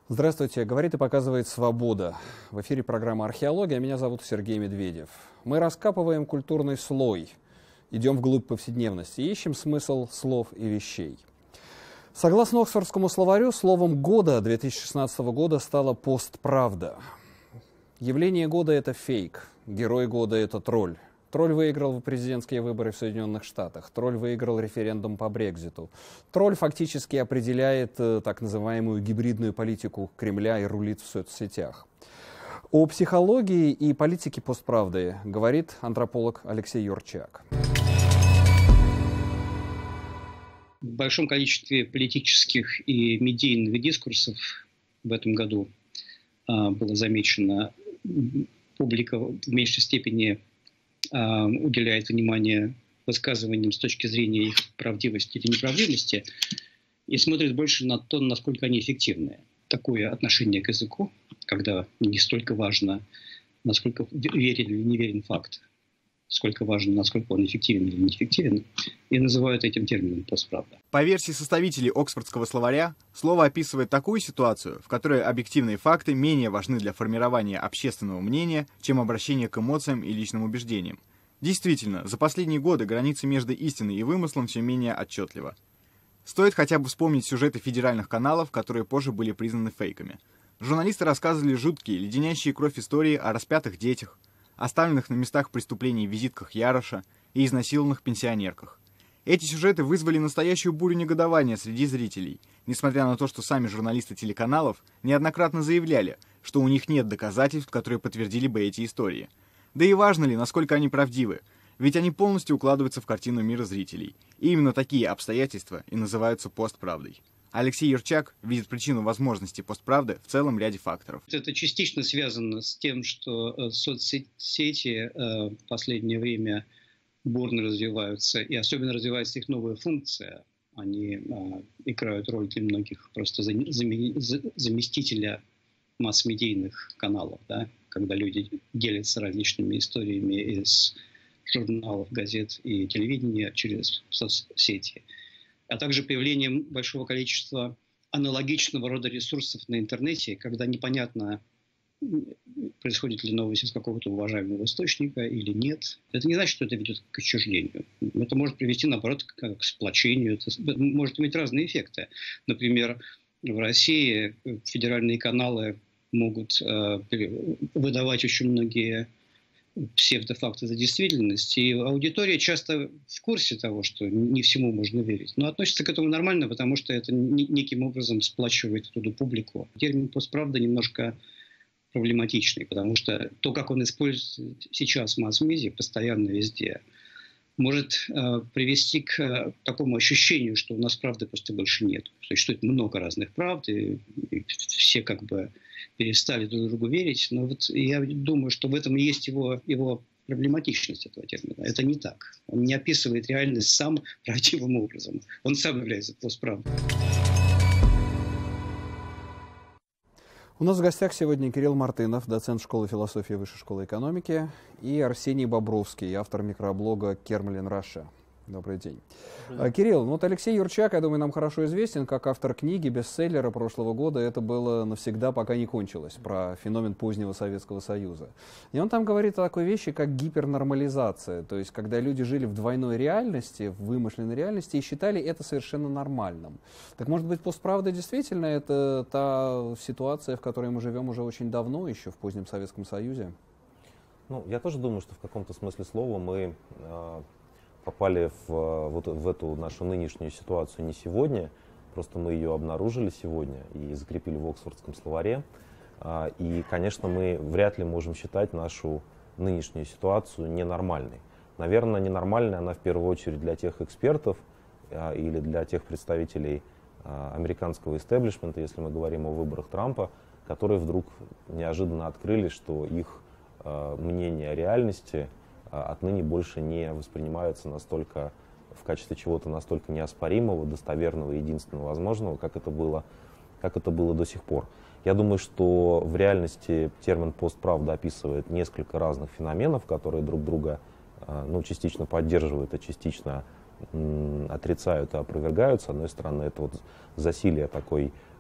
Здравствуйте. Говорит и показывает «Свобода». В эфире программа «Археология». Меня зовут Сергей Медведев. Мы раскапываем культурный слой, идем вглубь повседневности и ищем смысл слов и вещей. Согласно Оксфордскому словарю, словом года 2016 года стала постправда. Явление года – это фейк, герой года – это тролль. Тролль выиграл президентские выборы в Соединенных Штатах. Тролль выиграл референдум по Брекзиту. Тролль фактически определяет так называемую гибридную политику Кремля и рулит в соцсетях. О психологии и политике постправды говорит антрополог Алексей Юрчак. В большом количестве политических и медийных дискурсов в этом году было замечено, публика в меньшей степени уделяет внимание высказываниям с точки зрения их правдивости или неправдивости и смотрит больше на то, насколько они эффективны. Такое отношение к языку, когда не столько важно, насколько верен или не верен факт, сколько важно, насколько он эффективен или неэффективен, и называют этим термином постправда. По версии составителей Оксфордского словаря, слово описывает такую ситуацию, в которой объективные факты менее важны для формирования общественного мнения, чем обращение к эмоциям и личным убеждениям. Действительно, за последние годы границы между истиной и вымыслом все менее отчетлива. Стоит хотя бы вспомнить сюжеты федеральных каналов, которые позже были признаны фейками. Журналисты рассказывали жуткие, леденящие кровь истории о распятых детях, оставленных на местах преступлений визитках Яроша и изнасилованных пенсионерках. Эти сюжеты вызвали настоящую бурю негодования среди зрителей, несмотря на то, что сами журналисты телеканалов неоднократно заявляли, что у них нет доказательств, которые подтвердили бы эти истории. Да и важно ли, насколько они правдивы, ведь они полностью укладываются в картину мира зрителей. И именно такие обстоятельства и называются постправдой. Алексей Юрчак видит причину возможности постправды в целом ряде факторов. Это частично связано с тем, что соцсети в последнее время бурно развиваются, и особенно развивается их новая функция. Они играют роль для многих просто заместителя масс-медийных каналов, да? Когда люди делятся различными историями из журналов, газет и телевидения через соцсети. А также появлением большого количества аналогичного рода ресурсов на интернете, когда непонятно, происходит ли новость из какого-то уважаемого источника или нет. Это не значит, что это ведет к отчуждению. Это может привести, наоборот, к сплочению. Это может иметь разные эффекты. Например, в России федеральные каналы могут выдавать очень многие псевдофакты за действительность, и аудитория часто в курсе того, что не всему можно верить, но относится к этому нормально, потому что это неким образом сплачивает эту публику. Термин постправда немножко проблематичный, потому что то, как он используется сейчас в масс-медиа, постоянно везде, может привести к такому ощущению, что у нас правды просто больше нет. Существует много разных правд, и все как бы перестали друг другу верить. Но вот я думаю, что в этом и есть его проблематичность этого термина. Это не так. Он не описывает реальность сам правдивым образом. Он сам является постправдой. У нас в гостях сегодня Кирилл Мартынов, доцент школы философии Высшей школы экономики, и Арсений Бобровский, автор микроблога Кермлин Раша. Добрый день. Кирилл, вот Алексей Юрчак, я думаю, нам хорошо известен как автор книги, бестселлера прошлого года «Это было навсегда, пока не кончилось», про феномен позднего Советского Союза. И он там говорит о такой вещи, как гипернормализация, то есть когда люди жили в двойной реальности, в вымышленной реальности и считали это совершенно нормальным. Так может быть, постправда действительно это та ситуация, в которой мы живем уже очень давно, еще в позднем Советском Союзе? Ну, я тоже думаю, что в каком-то смысле слова мы попали в эту нашу нынешнюю ситуацию не сегодня, просто мы ее обнаружили сегодня и закрепили в Оксфордском словаре. И, конечно, мы вряд ли можем считать нашу нынешнюю ситуацию ненормальной. Наверное, ненормальной она в первую очередь для тех экспертов или для тех представителей американского истеблишмента, если мы говорим о выборах Трампа, которые вдруг неожиданно открыли, что их мнение о реальности отныне больше не воспринимается настолько в качестве чего-то настолько неоспоримого, достоверного, единственного возможного, как это было до сих пор. Я думаю, что в реальности термин постправда описывает несколько разных феноменов, которые друг друга частично поддерживают, а частично отрицают и опровергают. С одной стороны, это вот засилие такой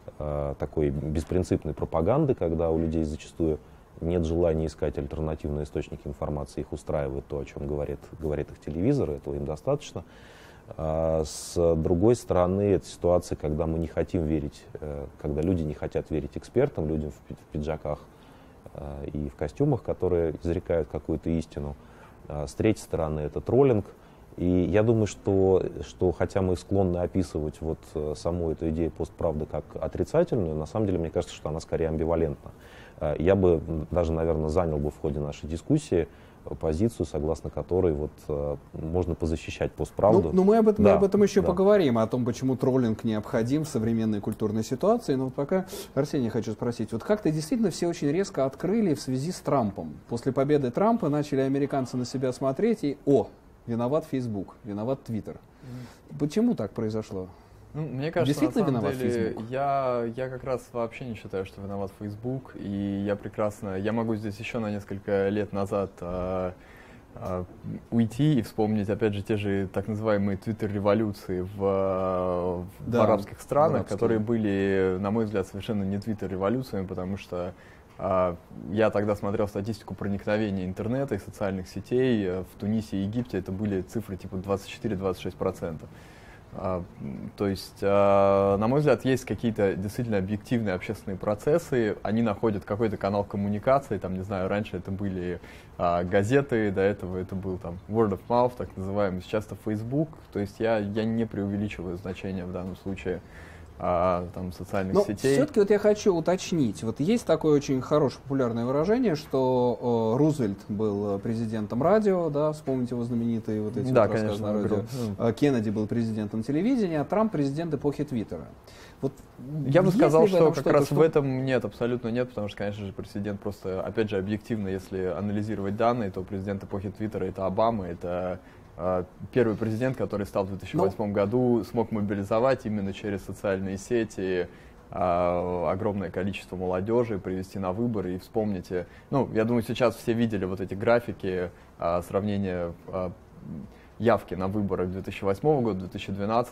такой беспринципной пропаганды, когда у людей зачастую нет желания искать альтернативные источники информации, их устраивает то, о чем говорит их телевизор, этого им достаточно. С другой стороны, это ситуация, когда мы не хотим верить, когда люди не хотят верить экспертам, людям в пиджаках и в костюмах, которые изрекают какую-то истину. С третьей стороны, это троллинг. И я думаю, что хотя мы склонны описывать вот саму эту идею постправды как отрицательную, на самом деле, мне кажется, что она скорее амбивалентна. Я бы даже, наверное, занял бы в ходе нашей дискуссии позицию, согласно которой вот можно позащищать постправду. Мы об этом еще поговорим, о том, почему троллинг необходим в современной культурной ситуации. Но вот пока, Арсений, хочу спросить, вот как-то действительно все очень резко открыли в связи с Трампом. После победы Трампа начали американцы на себя смотреть и, виноват Facebook, виноват Twitter. Почему так произошло? Мне кажется, действительно на самом виноват деле, Facebook? Я как раз вообще не считаю, что виноват Facebook, и я могу здесь еще на несколько лет назад уйти и вспомнить, опять же, те же так называемые твиттер-революции в арабских странах, которые были, на мой взгляд, совершенно не твиттер-революциями, потому что я тогда смотрел статистику проникновения интернета и социальных сетей. В Тунисе и Египте это были цифры типа 24-26%. То есть, на мой взгляд, есть какие-то действительно объективные общественные процессы, они находят какой-то канал коммуникации, там, не знаю, раньше это были газеты, до этого это был там word of mouth, так называемый, сейчас это Facebook, то есть я не преувеличиваю значение в данном случае там, социальных сетей. Все-таки вот я хочу уточнить. Вот есть такое очень хорошее популярное выражение, что Рузвельт был президентом радио, да, вспомните его знаменитые вот эти рассказы на радио. Кеннеди был президентом телевидения, а Трамп президент эпохи Твиттера. Вот я бы сказал, что как раз в этом нет, абсолютно нет, потому что, конечно же, президент просто, опять же, объективно, если анализировать данные, то президент эпохи Твиттера — это Обама, это первый президент, который стал в 2008 году, смог мобилизовать именно через социальные сети огромное количество молодежи, привести на выборы. И вспомните, я думаю, сейчас все видели вот эти графики сравнения явки на выборах 2008 года, 2012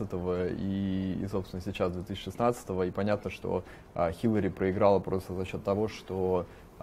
и, собственно, сейчас 2016. И понятно, что Хиллари проиграла просто за счет того, что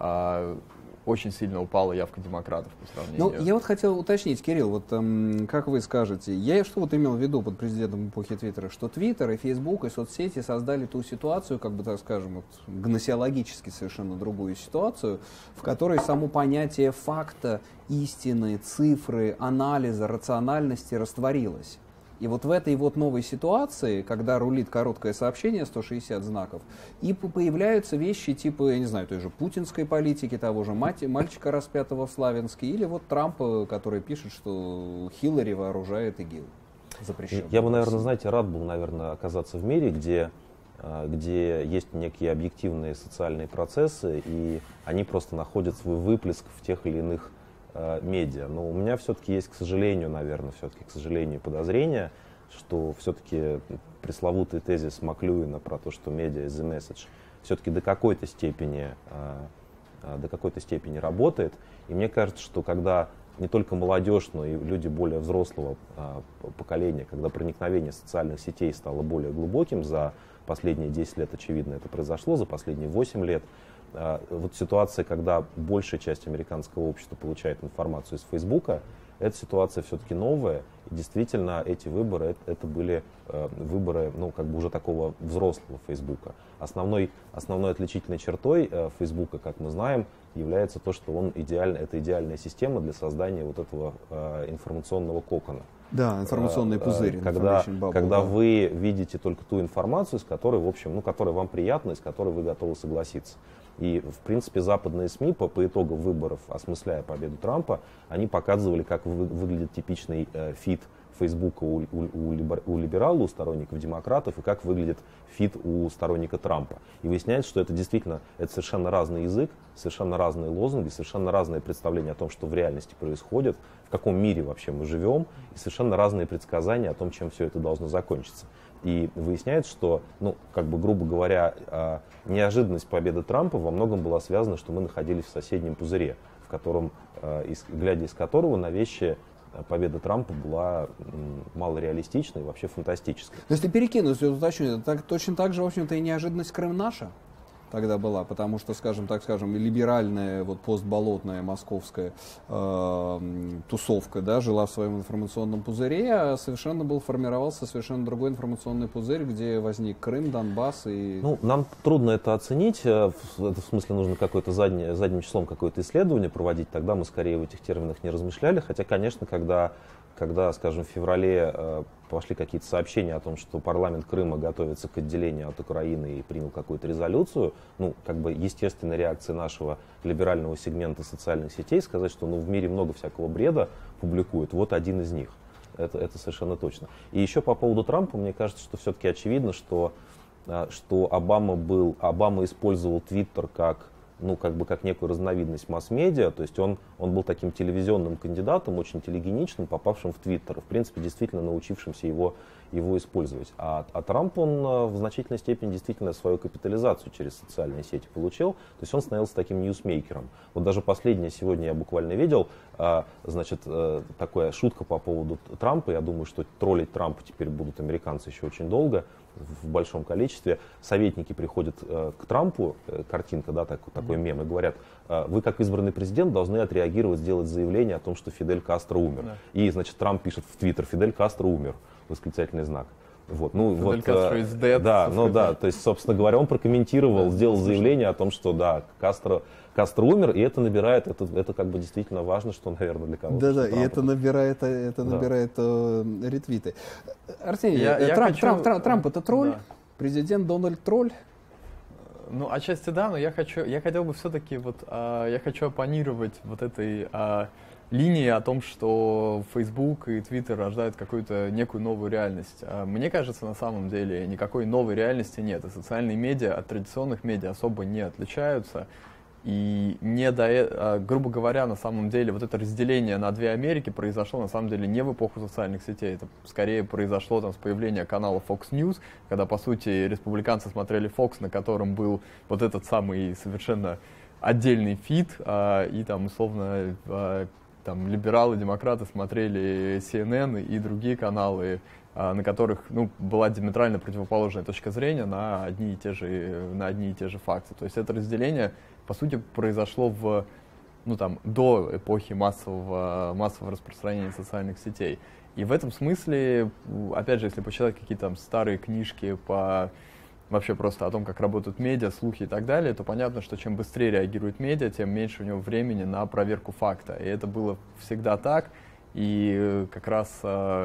очень сильно упала явка демократов по сравнению. Я вот хотел уточнить, Кирилл, вот как вы скажете, я что вот имел в виду под президентом эпохи Твиттера, что Твиттер и Фейсбук и соцсети создали ту ситуацию, как бы так скажем, вот, гносеологически совершенно другую ситуацию, в которой само понятие факта, истины, цифры, анализа, рациональности растворилось. И вот в этой вот новой ситуации, когда рулит короткое сообщение, 160 знаков, и появляются вещи типа, я не знаю, той же путинской политики, того же мальчика, распятого в Славянске, или вот Трампа, который пишет, что Хиллари вооружает ИГИЛ. Запрещен. Я бы, наверное, знаете, рад был, наверное, оказаться в мире, где есть некие объективные социальные процессы, и они просто находят свой выплеск в тех или иных медиа. Но у меня все-таки есть, к сожалению, подозрение, что все-таки пресловутый тезис Маклюина про то, что медиа is the message, все-таки до какой-то степени работает. И мне кажется, что когда не только молодежь, но и люди более взрослого поколения, когда проникновение социальных сетей стало более глубоким, за последние 10 лет, очевидно, это произошло, за последние 8 лет, вот ситуация, когда большая часть американского общества получает информацию из Фейсбука, эта ситуация все-таки новая. И действительно, эти выборы, это были выборы, уже такого взрослого Фейсбука. Основной отличительной чертой Фейсбука, как мы знаем, является то, что это идеальная система для создания вот этого информационного кокона. Да, информационный пузырь. Когда вы видите только ту информацию, с которой, в общем, которая вам приятна и с которой вы готовы согласиться. И, в принципе, западные СМИ по итогам выборов, осмысляя победу Трампа, они показывали, как выглядит типичный фид Фейсбука у либерала, у сторонников демократов, и как выглядит фид у сторонника Трампа. И выясняется, что это совершенно разный язык, совершенно разные лозунги, совершенно разное представление о том, что в реальности происходит, в каком мире вообще мы живем, и совершенно разные предсказания о том, чем все это должно закончиться. И выясняется, что, грубо говоря, неожиданность победы Трампа во многом была связана, что мы находились в соседнем пузыре, в котором, глядя из которого на вещи победа Трампа была малореалистичной и вообще фантастической. Но если перекинуть, уточню, точно так же, в общем-то, и неожиданность Крым наша тогда была, потому что, скажем, либеральная, вот постболотная московская тусовка, да, жила в своем информационном пузыре, а формировался совершенно другой информационный пузырь, где возник Крым, Донбасс и... Ну, нам трудно это оценить, в смысле нужно какое-то задним числом какое-то исследование проводить, тогда мы скорее в этих терминах не размышляли, хотя, конечно, когда, скажем, в феврале пошли какие-то сообщения о том, что парламент Крыма готовится к отделению от Украины и принял какую-то резолюцию, ну, как бы естественная реакция нашего либерального сегмента социальных сетей сказать, что в мире много всякого бреда публикуют, вот один из них. Это совершенно точно. И еще по поводу Трампа, мне кажется, что все-таки очевидно, что Обама использовал Твиттер как некую разновидность масс-медиа, то есть он был таким телевизионным кандидатом, очень телегеничным, попавшим в Твиттер, в принципе, действительно научившимся его использовать. А Трамп, он в значительной степени действительно свою капитализацию через социальные сети получил, то есть он становился таким ньюсмейкером. Вот даже последнее сегодня я буквально видел, такая шутка по поводу Трампа, я думаю, что троллить Трампа теперь будут американцы еще очень долго, в большом количестве. Советники приходят к Трампу, картинка, да, такой мем, и говорят, вы как избранный президент должны отреагировать, сделать заявление о том, что Фидель Кастро умер. Да. И, значит, Трамп пишет в Твиттер, Фидель Кастро умер, восклицательный знак. Вот, Фидель Кастро is dead. Да, то есть, собственно говоря, он прокомментировал, сделал заявление о том, что да, Кастро умер, и это набирает, это как бы действительно важно, что, наверное, для кого-то. Да, и это набирает ретвиты. Арсений, Трамп это тролль? Да. Президент Дональд тролль? Ну, отчасти да, но я хотел бы все-таки я хочу оппонировать вот этой линии о том, что Facebook и Twitter рождают какую-то некую новую реальность. Мне кажется, на самом деле никакой новой реальности нет. И социальные медиа от традиционных медиа особо не отличаются. И грубо говоря, на самом деле, вот это разделение на две Америки произошло, на самом деле, не в эпоху социальных сетей. Это скорее произошло с появления канала Fox News, когда, по сути, республиканцы смотрели Fox, на котором был вот этот самый совершенно отдельный фид, и условно, либералы, демократы смотрели CNN и другие каналы, на которых была диаметрально противоположная точка зрения на одни и те же факты. То есть это разделение, по сути, произошло до эпохи массового распространения социальных сетей. И в этом смысле, опять же, если почитать какие-то старые книжки вообще просто о том, как работают медиа, слухи и так далее, то понятно, что чем быстрее реагирует медиа, тем меньше у него времени на проверку факта. И это было всегда так. И как раз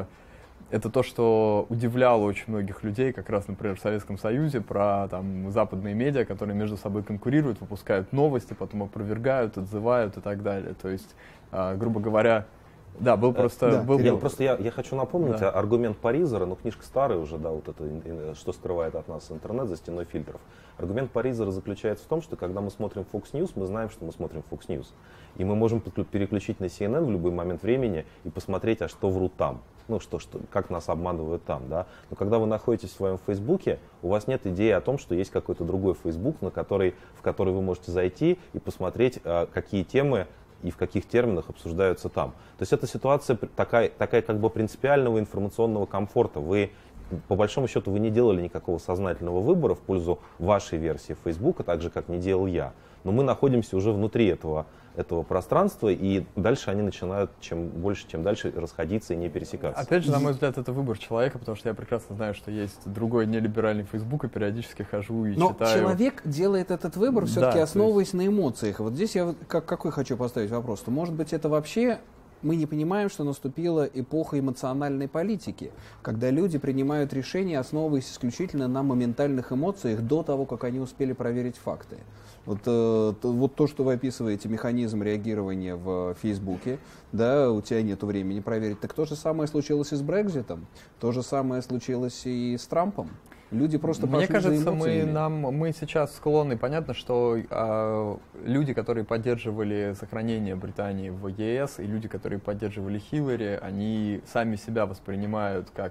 это то, что удивляло очень многих людей, как раз, например, в Советском Союзе, про западные медиа, которые между собой конкурируют, выпускают новости, потом опровергают, отзывают и так далее. То есть, грубо говоря, да, был просто... Я хочу напомнить аргумент Паризера, книжка старая уже, да, вот это, что скрывает от нас интернет за стеной фильтров. Аргумент Паризера заключается в том, что когда мы смотрим Fox News, мы знаем, что мы смотрим Fox News. И мы можем переключить на CNN в любой момент времени и посмотреть, а что врут там. Как нас обманывают там, да. Но когда вы находитесь в своем Фейсбуке, у вас нет идеи о том, что есть какой-то другой Фейсбук, в который вы можете зайти и посмотреть, какие темы и в каких терминах обсуждаются там. То есть это ситуация такая как бы принципиального информационного комфорта. По большому счету, вы не делали никакого сознательного выбора в пользу вашей версии Фейсбука, так же, как не делал я. Но мы находимся уже внутри этого пространства, и дальше они начинают чем дальше расходиться и не пересекаться. Опять же, на мой взгляд, это выбор человека, потому что я прекрасно знаю, что есть другой нелиберальный Фейсбук, и периодически хожу и читаю. Но человек делает этот выбор, все-таки основываясь на эмоциях. Вот здесь я какой хочу поставить вопрос. То, может быть, это вообще... Мы не понимаем, что наступила эпоха эмоциональной политики, когда люди принимают решения, основываясь исключительно на моментальных эмоциях до того, как они успели проверить факты. Вот то, что вы описываете, механизм реагирования в Фейсбуке, да, у тебя нет времени проверить. Так то же самое случилось и с Брекситом, то же самое случилось и с Трампом. Люди просто Мне кажется, мы сейчас склонны, понятно, что люди, которые поддерживали сохранение Британии в ЕС, и люди, которые поддерживали Хиллари, они сами себя воспринимают как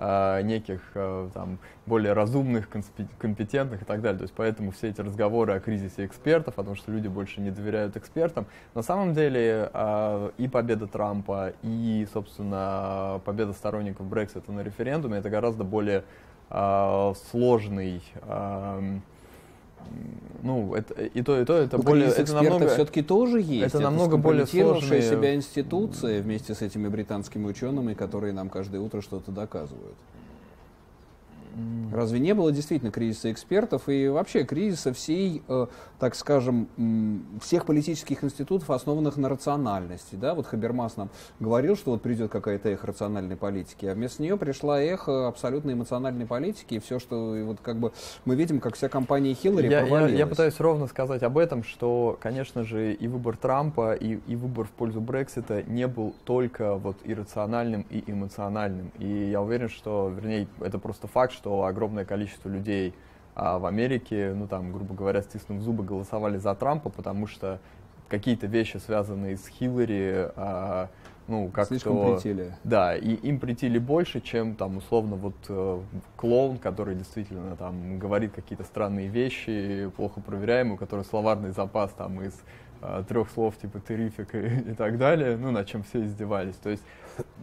неких там, более разумных, компетентных и так далее. То есть поэтому все эти разговоры о кризисе экспертов, о том, что люди больше не доверяют экспертам, на самом деле и победа Трампа, и, собственно, победа сторонников Брексита на референдуме — это гораздо более сложный, ну, это более... Это намного, все-таки тоже есть. Это намного более сложные... себя институции вместе с этими британскими учеными, которые нам каждое утро что-то доказывают. Разве не было действительно кризиса экспертов и вообще кризиса всей, так скажем, всех политических институтов, основанных на рациональности? Да? Вот Хабермас нам говорил, что вот придет какая-то эхо рациональной политики, а вместо нее пришла эхо абсолютно эмоциональной политики, и все, что и вот как бы мы видим, как вся кампания Хиллари провалилась. Я пытаюсь ровно сказать об этом, что, конечно же, и выбор Трампа, и выбор в пользу Брексита не был только вот иррациональным и эмоциональным. И я уверен, что, вернее, это просто факт, что огромное количество людей в Америке, ну там, грубо говоря, стиснув зубы, голосовали за Трампа, потому что какие-то вещи, связанные с Хиллари, ну, как-то... Слишком претили. Да, и им претили больше, чем там, условно, вот клоун, который действительно там говорит какие-то странные вещи, плохо проверяемые, у которого словарный запас там из 3 слов типа «terrific» и так далее, ну, над чем все издевались. То есть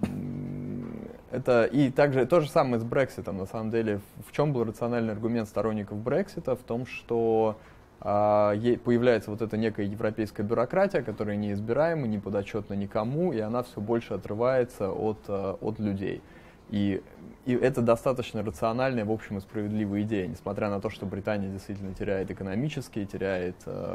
это и также то же самое с Брекситом. На самом деле, в чем был рациональный аргумент сторонников Брексита? В том, что появляется вот эта некая европейская бюрократия, которая неизбираема, не подотчетна никому, и она все больше отрывается от людей. И это достаточно рациональная, в общем, и справедливая идея, несмотря на то, что Британия действительно теряет экономически, теряет...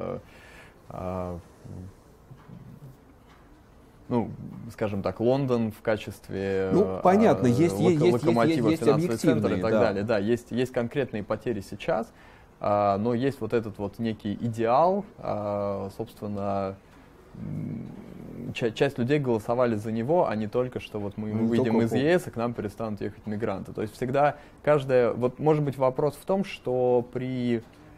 ну, скажем так, Лондон в качестве понятно, есть локомотива, финансовый центр и так да. далее. Да, есть конкретные потери сейчас, но есть вот этот вот некий идеал, собственно, часть людей голосовали за него, а не только, что вот мы выйдем из ЕС, и к нам перестанут ехать мигранты. То есть всегда вот может быть вопрос в том, что при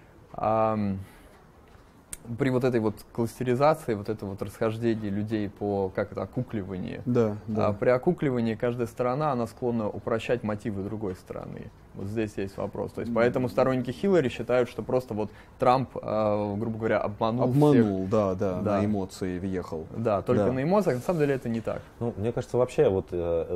вот этой вот кластеризации, вот это вот расхождении людей по, окукливанию, при окукливании каждая сторона, она склонна упрощать мотивы другой стороны. Вот здесь есть вопрос. То есть поэтому сторонники Хиллари считают, что просто вот Трамп, грубо говоря, обманул всех. Да, на эмоции въехал. Да, только на эмоциях. На самом деле это не так. Ну, мне кажется, вообще, вот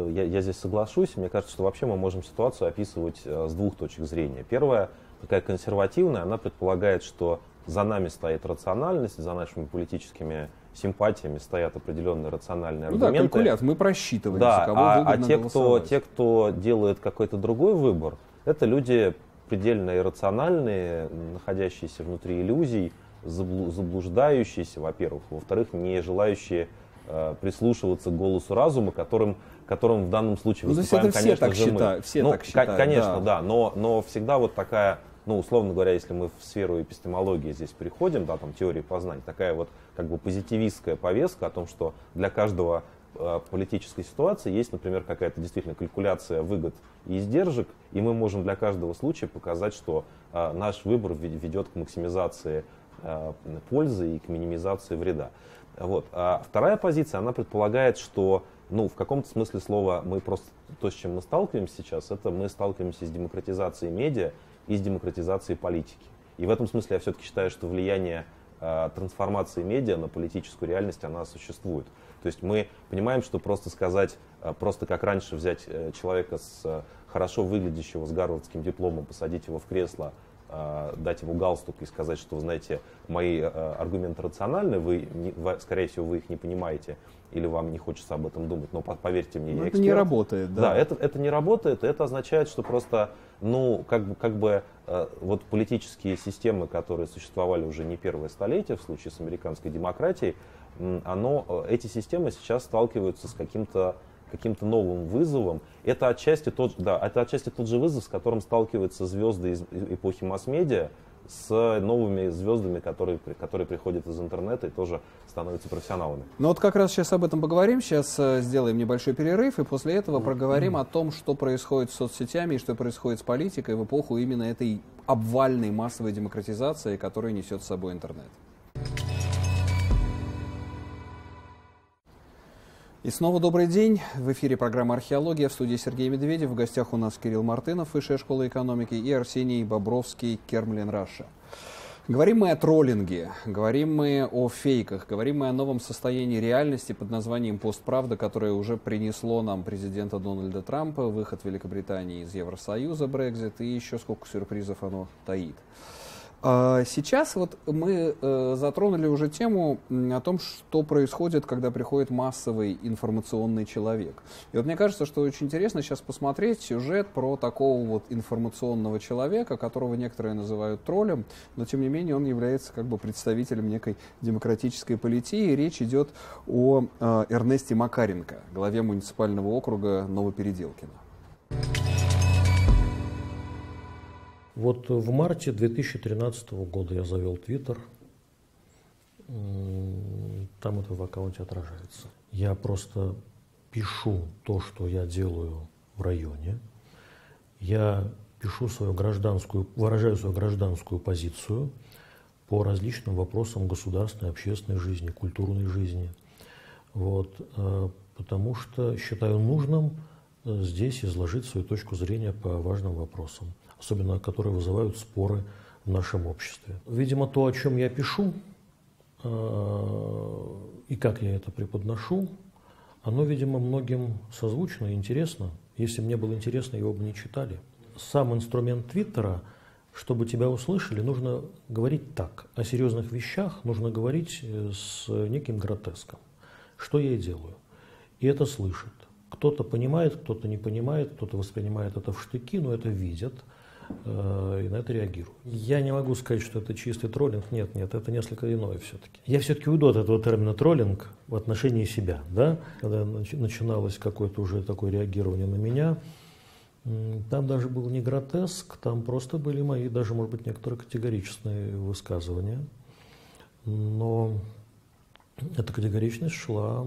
я здесь соглашусь, мне кажется, что вообще мы можем ситуацию описывать с двух точек зрения. Первая, такая консервативная, она предполагает, что за нами стоит рациональность, за нашими политическими симпатиями стоят определенные рациональные аргументы. Да, калькулят, мы просчитываем, да, за кого выгодно голосовать. те, кто делает какой-то другой выбор, это люди предельно иррациональные, находящиеся внутри иллюзий, заблуждающиеся, во-первых, во-вторых, не желающие прислушиваться к голосу разума, которым в данном случае выступаем, конечно же, мы. Все так считают. Конечно, да, но всегда вот такая... Ну, условно говоря, если мы в сферу эпистемологии здесь переходим, да, там теории познания, такая вот как бы позитивистская повестка о том, что для каждого политической ситуации есть, например, какая-то действительно калькуляция выгод и издержек, и мы можем для каждого случая показать, что наш выбор ведет к максимизации пользы и к минимизации вреда. Вот. А вторая позиция, она предполагает, что, ну, в каком-то смысле слова мы просто, то, с чем мы сталкиваемся сейчас, это мы сталкиваемся с демократизацией медиа и с демократизацией политики. И в этом смысле я все-таки считаю, что влияние трансформации медиа на политическую реальность, она существует. То есть мы понимаем, что просто сказать, просто как раньше взять человека с хорошо выглядящего, с гарвардским дипломом, посадить его в кресло, дать ему галстук и сказать, что, вы знаете, мои аргументы рациональны, скорее всего, вы их не понимаете, или вам не хочется об этом думать, но поверьте мне, я эксперт. Это не работает, да. Да, это не работает, и это означает, что просто, ну, как бы вот политические системы, которые существовали уже не первое столетие, в случае с американской демократией, эти системы сейчас сталкиваются с каким-то новым вызовом. Это отчасти тот же вызов, с которым сталкиваются звезды из эпохи масс-медиа, с новыми звездами, которые приходят из интернета и тоже становятся профессионалами. Ну вот как раз сейчас об этом поговорим, сейчас сделаем небольшой перерыв, и после этого проговорим о том, что происходит с соцсетями и что происходит с политикой в эпоху именно этой обвальной массовой демократизации, которую несет с собой интернет. И снова добрый день. В эфире программа «Археология». В студии Сергей Медведев. В гостях у нас Кирилл Мартынов, Высшая школа экономики, и Арсений Бобровский, Кермлин Раша. Говорим мы о троллинге, говорим мы о фейках, говорим мы о новом состоянии реальности под названием «Постправда», которое уже принесло нам президента Дональда Трампа, выход Великобритании из Евросоюза, Брексит, и еще сколько сюрпризов оно таит. Сейчас вот мы затронули уже тему о том, что происходит, когда приходит массовый информационный человек. И вот мне кажется, что очень интересно сейчас посмотреть сюжет про такого вот информационного человека, которого некоторые называют троллем, но тем не менее он является как бы представителем некой демократической политии. И речь идет о Эрнесте Макаренко, главе муниципального округа Новопеределкино. Вот в марте 2013 года я завел Твиттер, там это в аккаунте отражается. Я просто пишу то, что я делаю в районе, я пишу выражаю свою гражданскую позицию по различным вопросам государственной, общественной жизни, культурной жизни, вот, потому что считаю нужным здесь изложить свою точку зрения по важным вопросам, особенно которые вызывают споры в нашем обществе. Видимо, то, о чем я пишу и как я это преподношу, оно, видимо, многим созвучно и интересно. Если мне было интересно, его бы не читали. Сам инструмент Твиттера, чтобы тебя услышали, нужно говорить так. О серьезных вещах нужно говорить с неким гротеском. Что я и делаю. И это слышит. Кто-то понимает, кто-то не понимает, кто-то воспринимает это в штыки, но это видят и на это реагируют. Я не могу сказать, что это чистый троллинг. Нет, это несколько иное все-таки. Я все-таки уйду от этого термина троллинг в отношении себя. Да? Когда начиналось какое-то уже такое реагирование на меня, там даже был не гротеск, там просто были мои, даже, может быть, некоторые категоричные высказывания. Но эта категоричность шла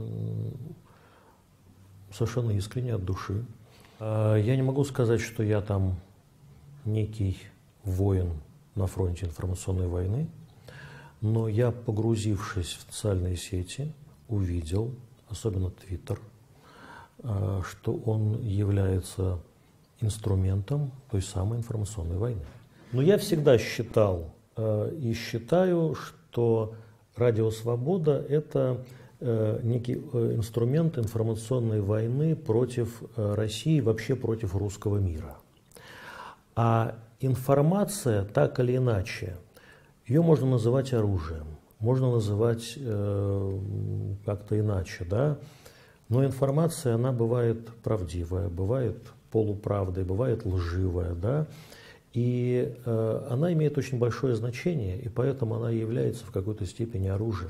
совершенно искренне, от души. Я не могу сказать, что я там некий воин на фронте информационной войны, но я, погрузившись в социальные сети, увидел, особенно Твиттер, что он является инструментом той самой информационной войны. Но я всегда считал и считаю, что Радио Свобода – это некий инструмент информационной войны против России, вообще против русского мира. А информация, так или иначе, ее можно называть оружием, можно называть как-то иначе, да? Но информация, она бывает правдивая, бывает полуправдой, бывает лживая, да? И она имеет очень большое значение, и поэтому она является в какой-то степени оружием.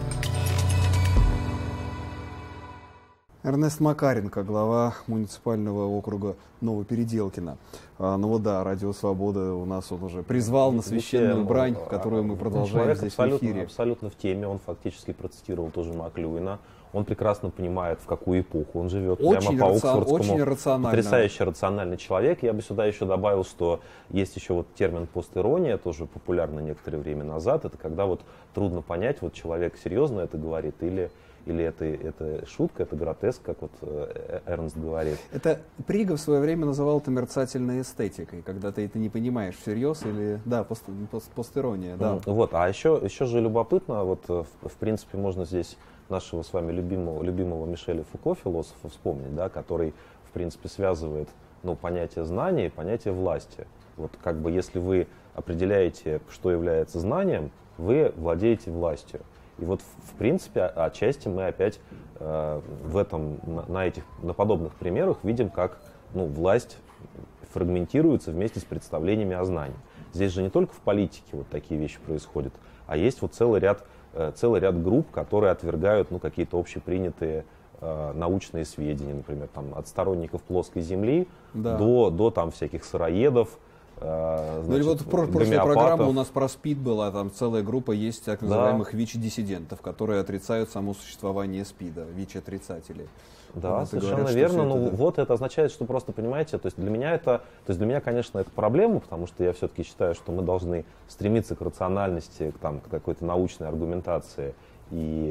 Эрнест Макаренко, глава муниципального округа Новопеределкино. Ну вот да, Радио Свобода у нас он уже призвал на священную брань, которую мы продолжаем здесь в эфире. Абсолютно в теме, он фактически процитировал тоже Маклюина. Он прекрасно понимает, в какую эпоху он живет. Очень прямо по Оксфордскому. Очень рационально. Потрясающе рациональный человек. Я бы сюда еще добавил, что есть еще вот термин постирония, тоже популярный некоторое время назад. Это когда вот трудно понять, вот человек серьезно это говорит или это шутка, это гротеск, как вот Эрнст говорит. Это Прига в свое время называл это мерцательной эстетикой, когда ты это не понимаешь всерьез или, да, постирония, да. Вот, а еще же любопытно, вот в принципе можно здесь нашего с вами любимого Мишеля Фуко, философа, вспомнить, да, который в принципе связывает, ну, понятие знания и понятие власти. Вот как бы если вы определяете, что является знанием, вы владеете властью. И вот, в принципе, отчасти мы опять на подобных примерах видим, как, ну, власть фрагментируется вместе с представлениями о знании. Здесь же не только в политике вот такие вещи происходят, а есть вот целый ряд групп, которые отвергают, ну, какие-то общепринятые научные сведения, например, там, от сторонников плоской Земли, да, до там всяких сыроедов. Значит, ну или вот прошлая программа у нас про СПИД была, там целая группа есть так называемых ВИЧ-диссидентов, которые отрицают само существование СПИДа, ВИЧ-отрицатели. Да, вот, совершенно говорят, верно. Ну вот это означает, что просто, понимаете, то есть для меня, конечно, это проблема, потому что я все-таки считаю, что мы должны стремиться к рациональности, к какой-то научной аргументации и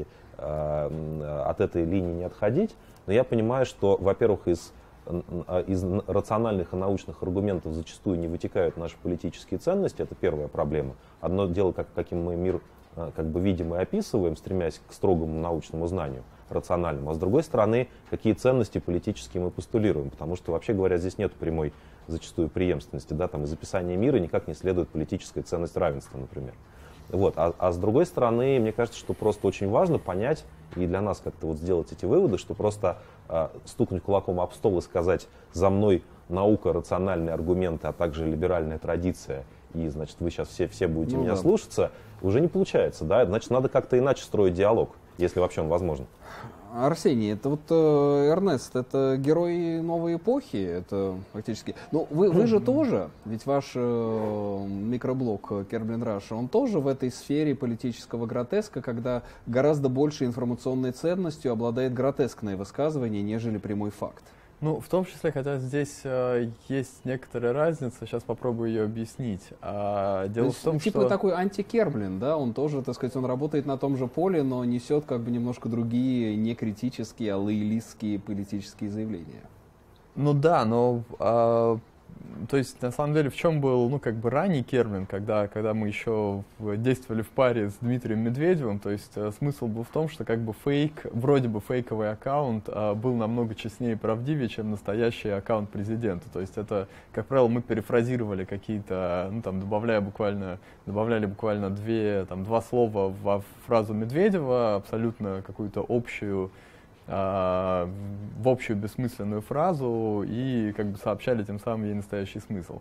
от этой линии не отходить. Но я понимаю, что, во-первых, из рациональных и научных аргументов зачастую не вытекают наши политические ценности. Это первая проблема. Одно дело, каким мы мир как бы видим и описываем, стремясь к строгому научному знанию, рациональному. А с другой стороны, какие ценности политические мы постулируем. Потому что, вообще говоря, здесь нет прямой зачастую преемственности. Да? Там из описания мира никак не следует политическая ценность равенства, например. Вот. А с другой стороны, мне кажется, что просто очень важно понять и для нас как-то вот сделать эти выводы, что просто стукнуть кулаком об стол и сказать: за мной наука, рациональные аргументы, а также либеральная традиция, и, значит, вы сейчас все будете меня слушаться, уже не получается, да? Значит, надо как-то иначе строить диалог, если вообще он возможен. Арсений, это вот Эрнест, это герой новой эпохи, это фактически. Ну, вы же тоже, ведь ваш микроблог Керблин Раша, он тоже в этой сфере политического гротеска, когда гораздо больше информационной ценностью обладает гротескное высказывание, нежели прямой факт. Ну, в том числе, хотя здесь есть некоторая разница, сейчас попробую ее объяснить. Дело в том, типа что... такой антикерблин, да, он тоже, так сказать, он работает на том же поле, но несет как бы немножко другие, не критические, а лоялистские политические заявления. Ну да, но... то есть, на самом деле, в чем был, ну, как бы ранний Керблин, когда мы еще действовали в паре с Дмитрием Медведевым, то есть смысл был в том, что как бы вроде бы фейковый аккаунт был намного честнее и правдивее, чем настоящий аккаунт президента. То есть это, как правило, мы перефразировали какие-то, ну, там, добавляли буквально два слова во фразу Медведева, абсолютно какую-то общую, в общую бессмысленную фразу, и как бы сообщали тем самым ей настоящий смысл.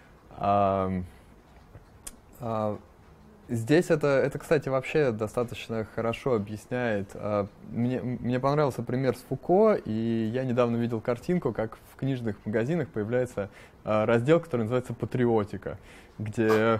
Здесь это, кстати, вообще достаточно хорошо объясняет. Мне понравился пример с Фуко, и я недавно видел картинку, как в книжных магазинах появляется раздел, который называется «Патриотика», где...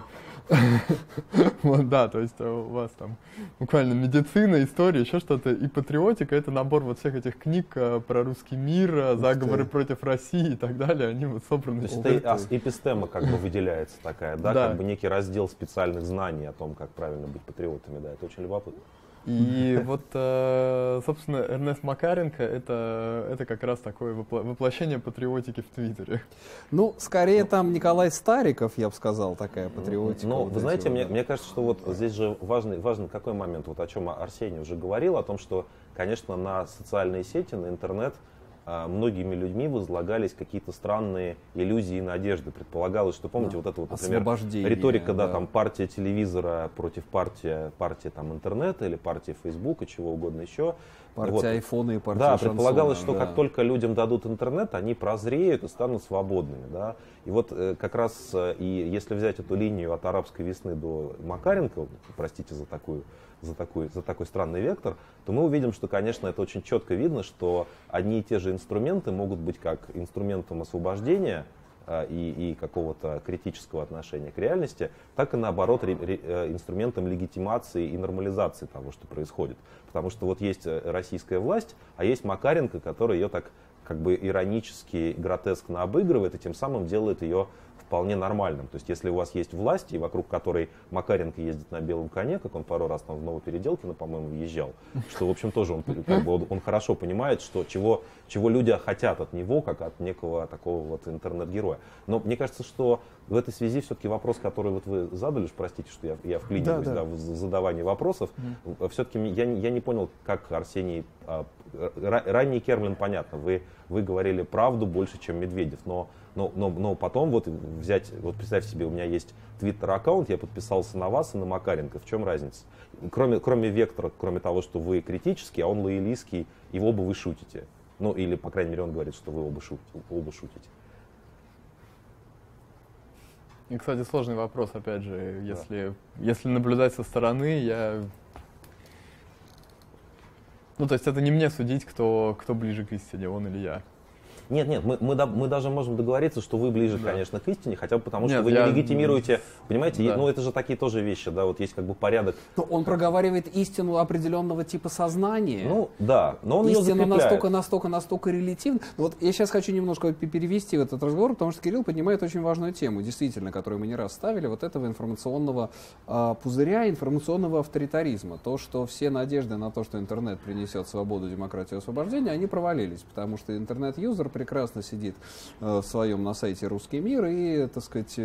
Вот, да, то есть у вас там буквально медицина, история, еще что-то, и патриотика — это набор вот всех этих книг про русский мир, заговоры против России и так далее, они вот собраны. То есть это эпистема как бы выделяется такая, да, как бы некий раздел специальных знаний о том, как правильно быть патриотами, да, это очень любопытно. И вот, собственно, Эрнест Макаренко — это как раз такое воплощение патриотики в Твиттере. Ну, скорее там Николай Стариков, я бы сказал, такая патриотика. Ну, вы знаете, мне кажется, что вот здесь же важный какой момент, вот о чем Арсений уже говорил, о том, что, конечно, на социальные сети, на интернет многими людьми возлагались какие-то странные иллюзии и надежды. Предполагалось, что, помните, вот это вот, например, риторика, да, там партия телевизора против партии там интернета или партия Фейсбука, чего угодно еще. Партия вот. айфона и партия Да, шансона, предполагалось, что да. как только людям дадут интернет, они прозреют и станут свободными. Да? И вот как раз, и если взять эту линию от арабской весны до Макаренко, простите за такой странный вектор, то мы увидим, что, конечно, это очень четко видно, что одни и те же инструменты могут быть как инструментом освобождения и какого-то критического отношения к реальности, так и наоборот инструментом легитимации и нормализации того, что происходит. Потому что вот есть российская власть, а есть Макаренко, который ее так как бы иронически, гротескно обыгрывает и тем самым делает ее вполне нормальным. То есть если у вас есть власть, и вокруг которой Макаренко ездит на белом коне, как он пару раз там в Новопеределкино, по-моему, въезжал, что, в общем, тоже он хорошо понимает, что чего люди хотят от него, как от некого такого вот интернет-героя. Но мне кажется, что в этой связи все-таки вопрос, который вот вы задали, простите, что я вклиниваюсь в задавание вопросов, все-таки я не понял, как Арсений... Ранний Керблин, понятно, вы говорили правду больше, чем Медведев, но потом вот взять, вот представьте себе, у меня есть твиттер-аккаунт, я подписался на вас и на Макаренко. В чем разница? Кроме вектора, кроме того, что вы критический, а он лоялистский, и оба вы шутите. Ну, или, по крайней мере, он говорит, что вы оба шутите. И, кстати, сложный вопрос, опять же, если наблюдать со стороны, Ну, то есть это не мне судить, кто ближе к истине, он или я. Нет, мы даже можем договориться, что вы ближе, конечно, к истине, хотя бы потому, что вы не я... легитимируете, понимаете, Да. ну это же такие тоже вещи, да, вот есть как бы порядок. Но он проговаривает истину определенного типа сознания. Ну, да, но он ее Истина закрепляет. настолько релятивна. Вот я сейчас хочу немножко перевести этот разговор, потому что Кирилл поднимает очень важную тему, действительно, которую мы не раз ставили, вот этого информационного пузыря, информационного авторитаризма. То, что все надежды на то, что интернет принесет свободу, демократию, освобождение, они провалились, потому что интернет-юзер прекрасно сидит в своем на сайте «Русский мир» и, так сказать,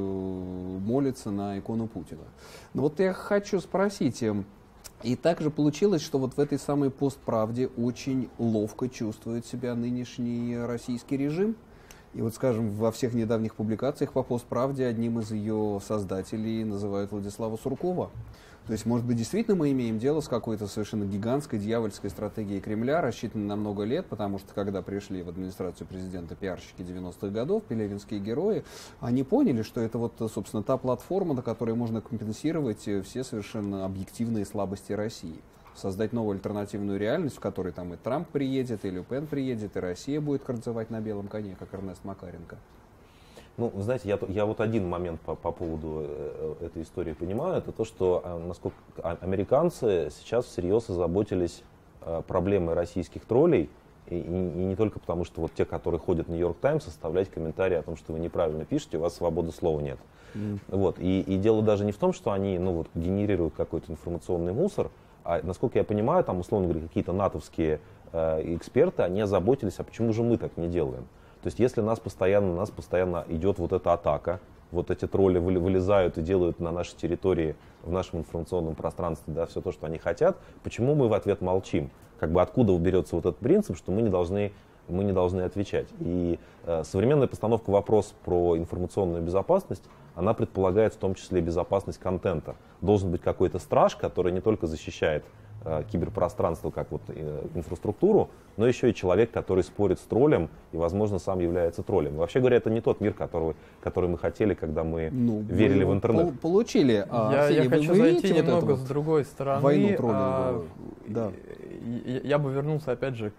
молится на икону Путина. Но вот я хочу спросить, и также получилось, что вот в этой самой постправде очень ловко чувствует себя нынешний российский режим. И вот, скажем, во всех недавних публикациях по постправде одним из ее создателей называют Владислава Суркова. То есть, может быть, действительно мы имеем дело с какой-то совершенно гигантской дьявольской стратегией Кремля, рассчитанной на много лет, потому что когда пришли в администрацию президента пиарщики 90-х годов, пелевинские герои, они поняли, что это вот, собственно, та платформа, на которой можно компенсировать все совершенно объективные слабости России. Создать новую альтернативную реальность, в которой там и Трамп приедет, и Ле Пен приедет, и Россия будет кольцевать на белом коне, как Эрнест Макаренко. Ну, знаете, я вот один момент по поводу этой истории понимаю, это то, что насколько американцы сейчас всерьез озаботились проблемой российских троллей, и не только потому, что вот те, которые ходят в Нью-Йорк Таймс, составлять комментарии о том, что вы неправильно пишете, у вас свободы слова нет. Вот. И дело даже не в том, что они генерируют какой-то информационный мусор, а, насколько я понимаю, там, условно говоря, какие-то натовские эксперты, они озаботились, а почему же мы так не делаем? То есть если нас постоянно идет вот эта атака, вот эти тролли вылезают и делают на нашей территории, в нашем информационном пространстве, да, все то, что они хотят, почему мы в ответ молчим? Как бы откуда уберется вот этот принцип, что мы не должны отвечать? И современная постановка вопроса про информационную безопасность, она предполагает в том числе безопасность контента. Должен быть какой-то страж, который не только защищает киберпространство как вот инфраструктуру, но еще и человек, который спорит с троллем и, возможно, сам является троллем. Вообще говоря, это не тот мир, который мы хотели, когда мы верили в интернет. Получили. Я хочу зайти немного с другой стороны. Войну троллинговую. Да. Я бы вернулся опять же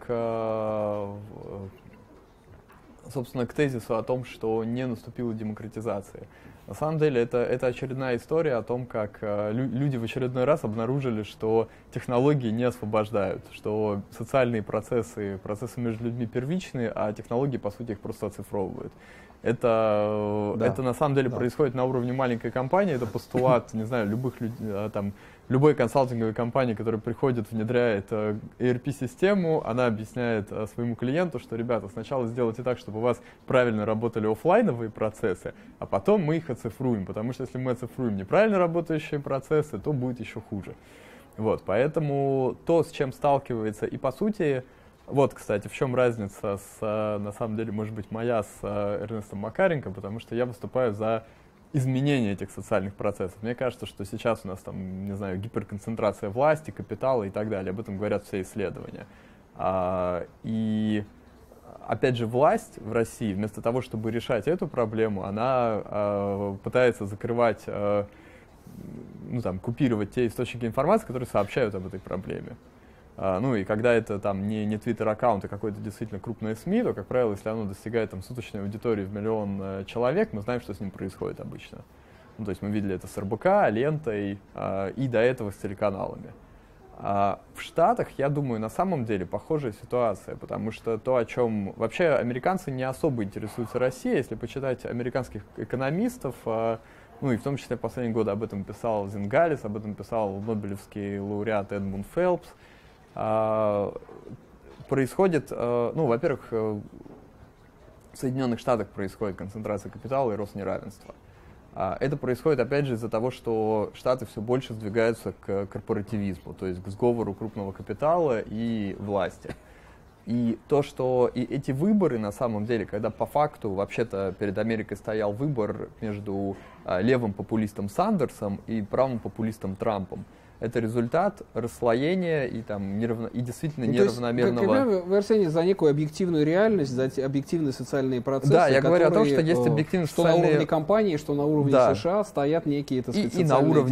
собственно, к тезису о том, что не наступила демократизация. На самом деле это очередная история о том, как люди в очередной раз обнаружили, что технологии не освобождают, что социальные процессы между людьми первичны, а технологии, по сути, их просто оцифровывают. Это на самом деле происходит на уровне маленькой компании, это постулат, не знаю, любой консалтинговой компании, которая приходит, внедряет ERP-систему, она объясняет своему клиенту, что, ребята, сначала сделайте так, чтобы у вас правильно работали офлайновые процессы, а потом мы их оцифруем, потому что если мы оцифруем неправильно работающие процессы, то будет еще хуже. Вот, поэтому то, с чем сталкивается, и по сути, вот, кстати, в чем разница на самом деле, может быть, моя с Эрнестом Макаренко, потому что я выступаю за изменение этих социальных процессов. Мне кажется, что сейчас у нас там, не знаю, гиперконцентрация власти, капитала и так далее. Об этом говорят все исследования. И опять же, власть в России, вместо того, чтобы решать эту проблему, она пытается закрывать, купировать те источники информации, которые сообщают об этой проблеме. И когда это там не твиттер-аккаунт, а какое-то действительно крупное СМИ, то, как правило, если оно достигает там суточной аудитории в 1 миллион человек, мы знаем, что с ним происходит обычно. То есть мы видели это с РБК, Лентой и до этого с телеканалами. В Штатах, я думаю, на самом деле похожая ситуация, потому что то, о чем вообще американцы не особо интересуются Россией, если почитать американских экономистов, и в том числе в последние годы об этом писал Зингалис, об этом писал нобелевский лауреат Эдмунд Фелпс. Происходит, во-первых, в Соединенных Штатах происходит концентрация капитала и рост неравенства. Это происходит, опять же, из-за того, что Штаты все больше сдвигаются к корпоративизму, то есть к сговору крупного капитала и власти. И то, что эти выборы, на самом деле, когда по факту, вообще-то, перед Америкой стоял выбор между левым популистом Сандерсом и правым популистом Трампом, это результат расслоения и, там, и действительно неравномерного... Вы, Арсений, за некую объективную реальность, за объективные социальные процессы, да, я говорю о том, что есть объективные социальные... Что на уровне компании, что на уровне США стоят некие, так сказать,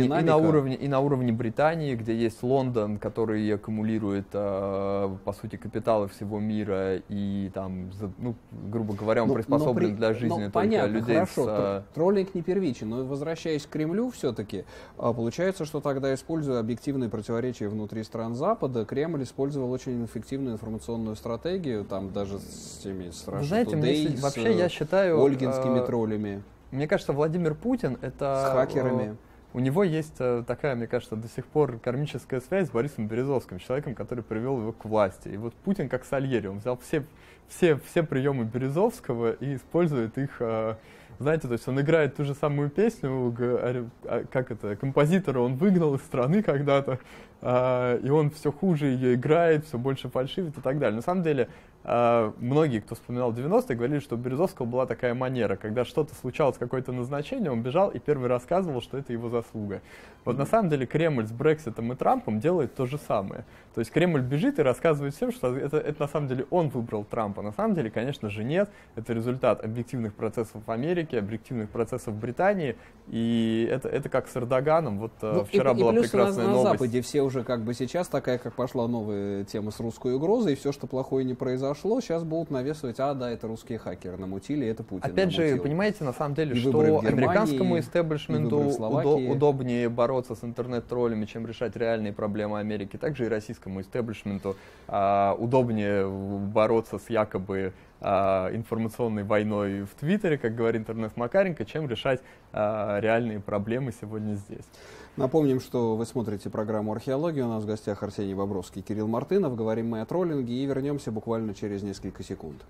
и на уровне Британии, где есть Лондон, который аккумулирует, по сути, капиталы всего мира и, там, ну, грубо говоря, он приспособлен для жизни только понятно, людей хорошо, троллинг не первичен, но возвращаясь к Кремлю все-таки, получается, что тогда, используя объективные противоречия внутри стран Запада, Кремль использовал очень эффективную информационную стратегию, там даже с теми вообще я считаю, ольгинскими троллями. Мне кажется, Владимир Путин это... С хакерами. У него есть такая, мне кажется, до сих пор кармическая связь с Борисом Березовским, человеком, который привел его к власти. И вот Путин как Сальери, он взял все приемы Березовского и использует их, знаете, то есть он играет ту же самую песню, как это, композитора он выгнал из страны когда-то, и он все хуже ее играет, все больше фальшивит и так далее. На самом деле, многие, кто вспоминал 90-е, говорили, что у Березовского была такая манера, когда что-то случалось, какое-то назначение, он бежал и первый рассказывал, что это его заслуга. Вот на самом деле Кремль с Брекситом и Трампом делает то же самое. То есть Кремль бежит и рассказывает всем, что это на самом деле он выбрал Трампа. На самом деле, конечно же, нет. Это результат объективных процессов в Америке, объективных процессов в Британии. И это как с Эрдоганом. Вот вчера была прекрасная новость. На Западе все уже как бы сейчас, такая как пошла новая тема с русской угрозой, и все, что плохое не произошло, сейчас будут навесывать, да, это русские хакеры намутили, это Путин Опять намутил. же, понимаете, на самом деле, что американскому истеблишменту удобнее бороться с интернет-троллями, чем решать реальные проблемы Америки. Также и российскому истеблишменту удобнее бороться с якобы информационной войной в Твиттере, как говорит интернет-Макаренко, чем решать реальные проблемы сегодня здесь. Напомним, что вы смотрите программу «Археология». У нас в гостях Арсений Бобровский, Кирилл Мартынов. Говорим мы о троллинге и вернемся буквально через несколько секунд.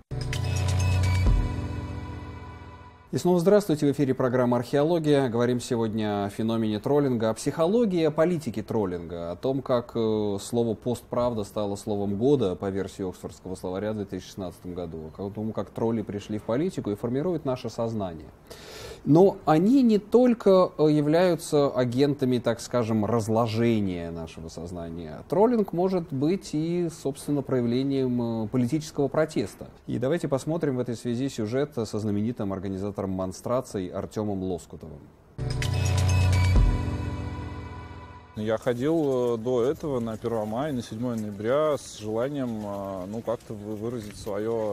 И снова здравствуйте, в эфире программа «Археология». Говорим сегодня о феномене троллинга, о психологии, о политике троллинга, о том, как слово «постправда» стало словом года по версии Оксфордского словаря в 2016 году, о том, как тролли пришли в политику и формируют наше сознание. Но они не только являются агентами, так скажем, разложения нашего сознания. Троллинг может быть и, собственно, проявлением политического протеста. И давайте посмотрим в этой связи сюжет со знаменитым организатором монстраций Артемом Лоскутовым. Я ходил до этого на 1 мая, на 7 ноября с желанием как-то выразить свое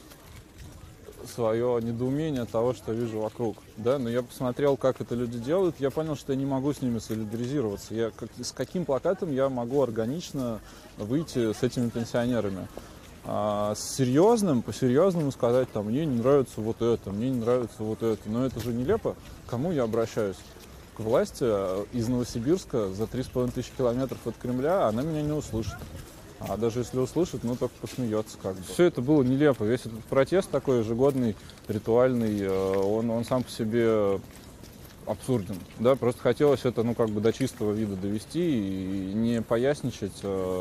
недоумение от того, что вижу вокруг. Да? Но я посмотрел, как это люди делают, я понял, что я не могу с ними солидаризироваться. С каким плакатом я могу органично выйти с этими пенсионерами? По-серьезному сказать, там, мне не нравится вот это, мне не нравится вот это. Но это же нелепо. К кому я обращаюсь? К власти из Новосибирска за 3500 километров от Кремля, она меня не услышит. А даже если услышит, только посмеется как бы. Все это было нелепо. Весь этот протест такой ежегодный, ритуальный, он сам по себе абсурден. Да? Просто хотелось это до чистого вида довести и не поясничать.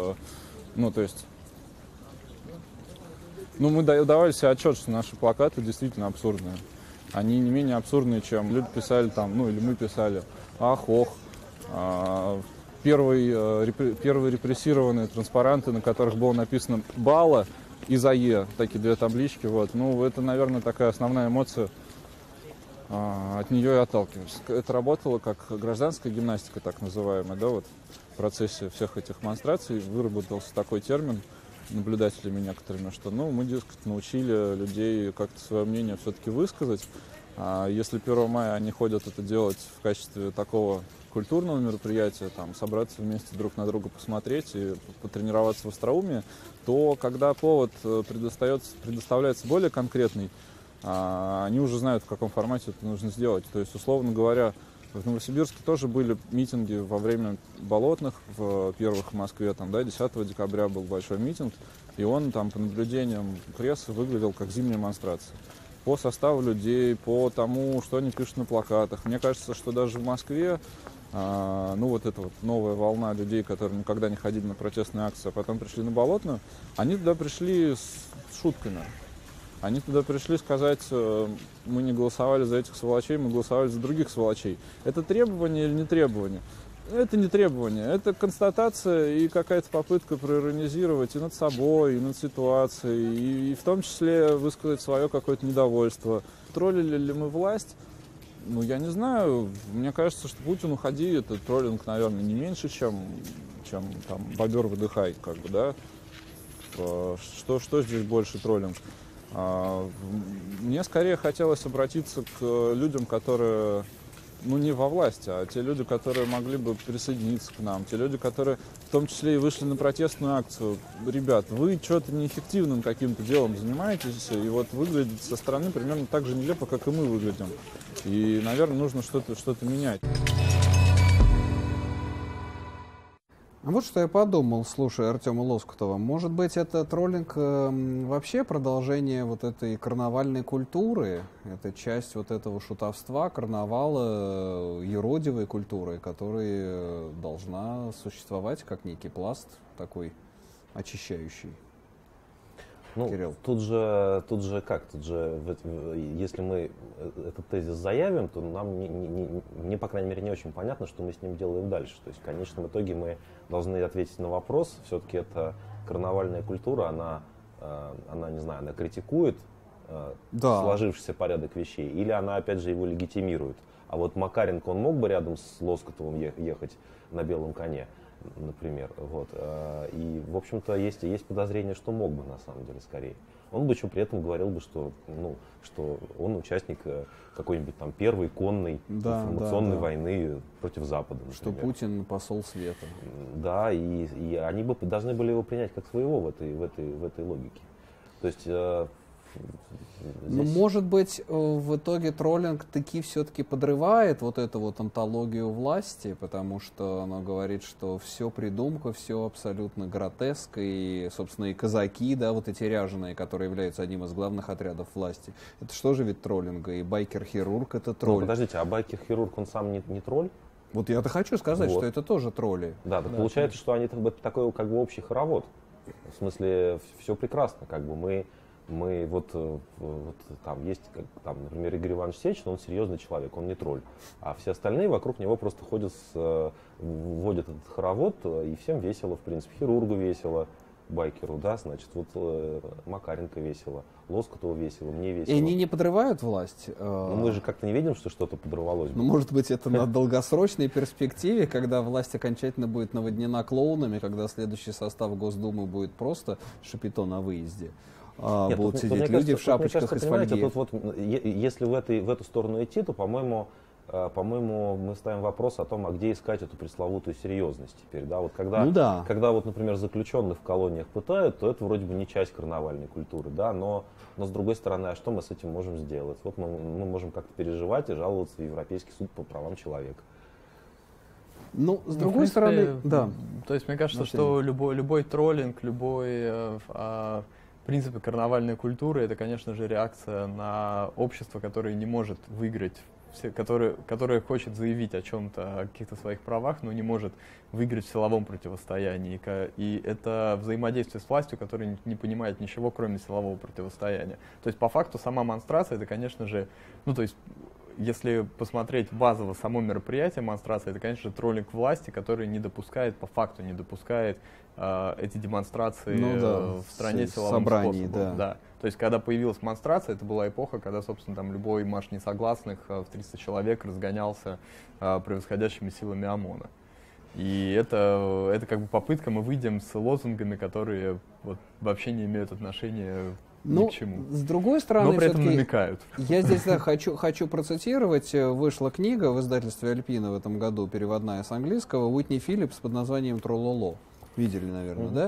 Мы давали себе отчет, что наши плакаты действительно абсурдные. Они не менее абсурдные, чем люди писали или мы писали «ах-ох». Первые репрессированные транспаранты, на которых было написано «Бала» и «ЗАЕ», такие две таблички. Это, наверное, такая основная эмоция. От нее и отталкиваешься. Это работало как гражданская гимнастика, так называемая. Да, в процессе всех этих демонстраций выработался такой термин наблюдателями некоторыми, что мы, дескать, научили людей как-то свое мнение все-таки высказать. А если 1 мая они ходят это делать в качестве такого культурного мероприятия, собраться вместе друг на друга посмотреть и потренироваться в остроумии, то когда повод предоставляется более конкретный, они уже знают, в каком формате это нужно сделать. То есть, условно говоря, в Новосибирске тоже были митинги во время болотных, в первых в Москве, 10 декабря был большой митинг, и он по наблюдениям прессы выглядел как зимняя демонстрация. По составу людей, по тому, что они пишут на плакатах. Мне кажется, что даже в Москве эта новая волна людей, которые никогда не ходили на протестные акции, а потом пришли на Болотную, они туда пришли с шутками. Они туда пришли сказать, мы не голосовали за этих сволочей, мы голосовали за других сволочей. Это требование или не требование? Это не требование, это констатация и какая-то попытка проиронизировать и над собой, и над ситуацией, и в том числе высказать свое какое-то недовольство. Троллили ли мы власть? Ну, я не знаю. Мне кажется, что Путин уходи, это троллинг, наверное, не меньше, чем там бобер выдыхай, как бы, да. Что здесь больше троллинг? Мне скорее хотелось обратиться к людям, которые, ну, не во власти, а те люди, которые могли бы присоединиться к нам, те люди, которые в том числе и вышли на протестную акцию. Ребят, вы что-то неэффективным каким-то делом занимаетесь, и вот выглядите со стороны примерно так же нелепо, как и мы выглядим. И, наверное, нужно что-то менять. А вот что я подумал, слушая Артема Лоскутова. Может быть, это троллинг вообще продолжение вот этой карнавальной культуры? Это часть вот этого шутовства, карнавала, юродивой культуры, которая должна существовать как некий пласт такой очищающий. Ну, Кирилл. Тут же, если мы этот тезис заявим, то нам, мне, по крайней мере, не очень понятно, что мы с ним делаем дальше. То есть, в конечном итоге мы должны ответить на вопрос, все-таки это карнавальная культура, она не знаю, она критикует сложившийся порядок вещей, или она, опять же, его легитимирует. А вот Макаренко, он мог бы рядом с Лоскутовым ехать на белом коне, например, вот. И, в общем-то, есть подозрение, что мог бы, на самом деле, скорее. Он бы еще при этом говорил бы, что он участник какой-нибудь там первой конной информационной войны против Запада, например. Что Путин посол света. Да, и они бы должны были его принять как своего в этой логике. То есть Ну, может быть, в итоге троллинг таки все-таки подрывает вот эту вот антологию власти, потому что оно говорит, что все придумка, все абсолютно гротеск, и, собственно, и казаки, да, вот эти ряженые, которые являются одним из главных отрядов власти. Это что же вид троллинга? И байкер-хирург — это тролль. Ну, подождите, а байкер-хирург, он сам не тролль? Вот я-то хочу сказать, вот. Что это тоже тролли. Да, так получается, что они такой как бы общий хоровод. В смысле, все прекрасно, как бы мы вот там есть, там, например, Игорь Иванович Сечин, он серьезный человек, он не тролль. А все остальные вокруг него просто ходят, вводят этот хоровод, и всем весело, в принципе. Хирургу весело, байкеру, да, значит, вот Макаренко весело, Лоскутову весело, мне весело. И они не подрывают власть? Но мы же как-то не видим, что что-то подорвалось. Ну, может быть, это на долгосрочной перспективе, когда власть окончательно будет наводнена клоунами, когда следующий состав Госдумы будет просто шапито на выезде. Нет, будут тут, сидеть мне люди кажется, в шапочках из фольги. Тут вот, если в эту сторону идти, то, по-моему, мы ставим вопрос о том, а где искать эту пресловутую серьезность теперь. Да? Вот когда вот, например, заключенных в колониях пытают, то это вроде бы не часть карнавальной культуры. Да? Но с другой стороны, а что мы с этим можем сделать? Вот мы можем как-то переживать и жаловаться в Европейский суд по правам человека. Ну, с другой стороны, да. То есть мне кажется, что любой троллинг, любой принципы карнавальной культуры — это, конечно же, реакция на общество, которое не может выиграть, которое хочет заявить о чем-то, о каких-то своих правах, но не может выиграть в силовом противостоянии. И это взаимодействие с властью, которое не понимает ничего, кроме силового противостояния. То есть, по факту, сама монстрация — это, конечно же, ну, то есть, если посмотреть базово само мероприятие монстрации, это, конечно, троллинг власти, который не допускает, по факту не допускает эти демонстрации в стране силовым способом. Да. То есть, когда появилась монстрация, это была эпоха, когда, собственно, там любой марш несогласных в 300 человек разгонялся превосходящими силами ОМОНа. И это как бы попытка, мы выйдем с лозунгами, которые вот вообще не имеют отношения ни к чему. С другой стороны, но при этом намекают. Я здесь хочу процитировать. Вышла книга в издательстве «Альпина» в этом году, переводная с английского, Уитни Филлипс под названием «Трололо». Видели, наверное, да?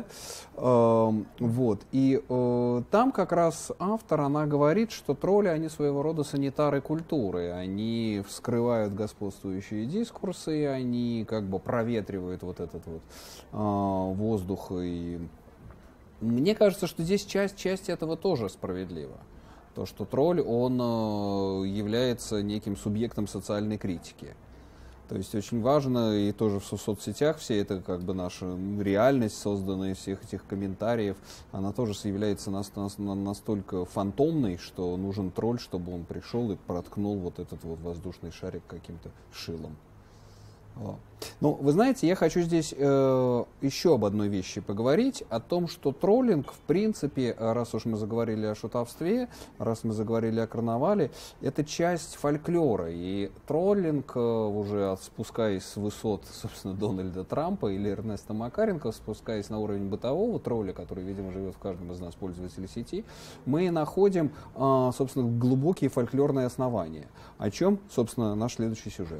Вот. И там как раз автор, она говорит, что тролли, они своего рода санитары культуры. Они вскрывают господствующие дискурсы, они как бы проветривают вот этот вот воздух. И мне кажется, что здесь часть этого тоже справедлива. То, что тролль, он является неким субъектом социальной критики. То есть очень важно, и тоже в соцсетях все это как бы наша реальность, созданная из всех этих комментариев, она тоже является настолько фантомной, что нужен тролль, чтобы он пришел и проткнул вот этот вот воздушный шарик каким-то шилом. Ну, вы знаете, я хочу здесь еще об одной вещи поговорить, о том, что троллинг, в принципе, раз уж мы заговорили о шутовстве, раз мы заговорили о карнавале, это часть фольклора. И троллинг, уже спускаясь с высот, собственно, Дональда Трампа или Эрнеста Макаренко, спускаясь на уровень бытового тролля, который, видимо, живет в каждом из нас, пользователей сети, мы находим, собственно, глубокие фольклорные основания. О чем, собственно, наш следующий сюжет.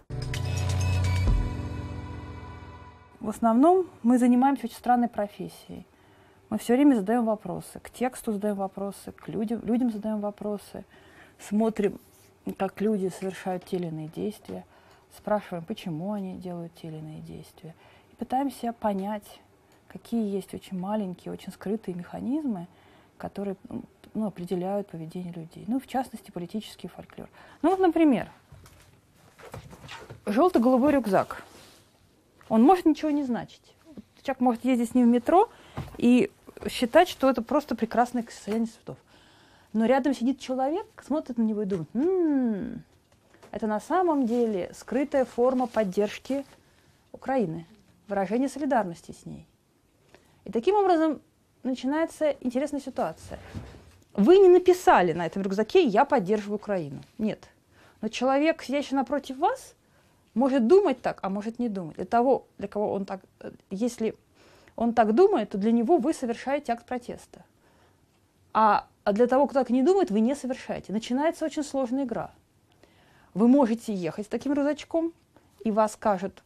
В основном мы занимаемся очень странной профессией. Мы все время задаем вопросы. К тексту задаем вопросы, к людям задаем вопросы. Смотрим, как люди совершают те или иные действия. Спрашиваем, почему они делают те или иные действия. И пытаемся понять, какие есть очень маленькие, очень скрытые механизмы, которые определяют поведение людей. Ну, в частности, политический фольклор. Ну, вот, например, желто-голубой рюкзак. Он может ничего не значить. Человек может ездить с ним в метро и считать, что это просто прекрасное состояние цветов. Но рядом сидит человек, смотрит на него и думает, это на самом деле скрытая форма поддержки Украины, выражение солидарности с ней. И таким образом начинается интересная ситуация. Вы не написали на этом рюкзаке «Я поддерживаю Украину». Нет. Но человек, сидящий напротив вас, может думать так, а может не думать. Для кого он так, если он так думает, то для него вы совершаете акт протеста. А для того, кто так не думает, вы не совершаете. Начинается очень сложная игра. Вы можете ехать с таким рюкзачком, и вам скажут,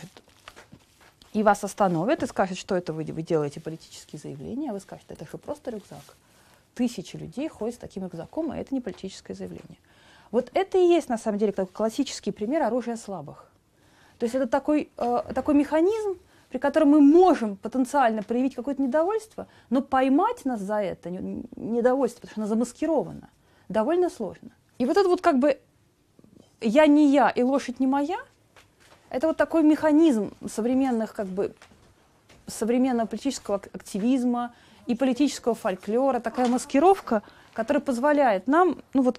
и вас остановят, и скажут, что это вы делаете политические заявления, а вы скажете, это же просто рюкзак. 1000 людей ходят с таким рюкзаком, и это не политическое заявление. Вот это и есть, на самом деле, классический пример оружия слабых. То есть это такой механизм, при котором мы можем потенциально проявить какое-то недовольство, но поймать нас за это недовольство, потому что оно замаскировано, довольно сложно. И вот это вот как бы «я не я» и «лошадь не моя» — это вот такой механизм современного политического активизма и политического фольклора, такая маскировка, которая позволяет нам,